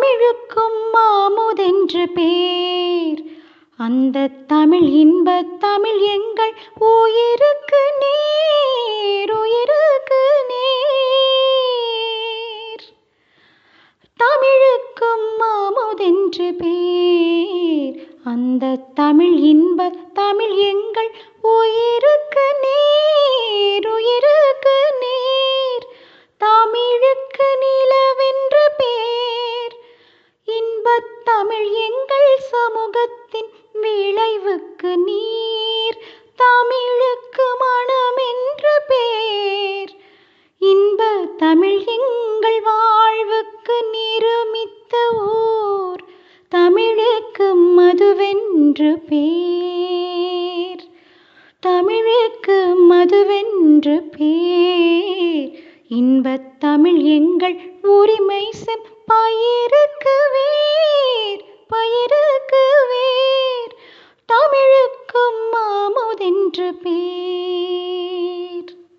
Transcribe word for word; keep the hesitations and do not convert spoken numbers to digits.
தமிழுக்கும் மாமுதென்று பேர். அந்த தமிழ் இன்பத் தமிழ் எங்கள் உயிருக்கு நேர், உயிருக்கு நேர். தமிழுக்கும் மாமுதென்று பேர். அந்த தமிழ் இன்பத் தமிழ் எங்கள் உயிருக்கு நேர், உயிருக்கு நேர். தமிழுக்கு நிலவென்று பேர். இன்பத் தமிழ் எங்கள் சமூகத்தின் விளைவுக்கு நீர். தமிழுக்கு மனமென்று பேர். இன்ப தமிழ் எங்கள் வாழ்வுக்கு நிருமித்த ஊர். தமிழுக்கு மதுவென்று பேர். தமிழுக்கு மதுவென்று பேர். இன்பத் தமிழ் எங்கள் உரிமை செம் பயிருக்கு வேர், பயிருக்கு வேர். தமிழுக்கும் மாமுதென்று பேர்.